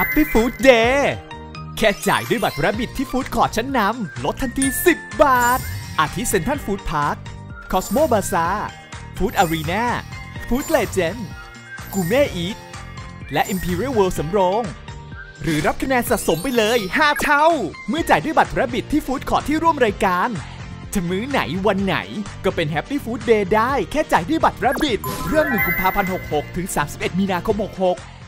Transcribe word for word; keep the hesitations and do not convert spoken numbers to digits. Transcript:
Happy Food Day แค่จ่ายด้วยบัตร Rabbit ที่ฟู้ดคอร์ทชั้นนำลดทันทีสิบบาทอาทิเซ็นทรัลฟู้ดพาร์ค Cosmo Bazaar Food Arena Food Legend Gourmet Eat และ Imperial World สำโรงหรือรับคะแนนสะสมไปเลยห้าเท่าเมื่อจ่ายด้วยบัตร Rabbit ที่ฟู้ดคอร์ทที่ร่วมรายการจะมื้อไหนวันไหนก็เป็น Happy Food Day ได้แค่จ่ายด้วยบัตร Rabbit เริ่มหนึ่งกุมภาพันธ์หกสิบหกถึงสามสิบเอ็ดมีนาคมหกสิบหก